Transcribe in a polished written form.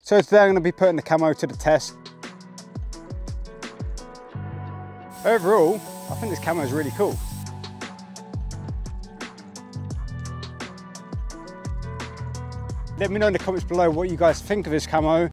So today I'm going to be putting the camo to the test. Overall, I think this camo is really cool. Let me know in the comments below what you guys think of this camo.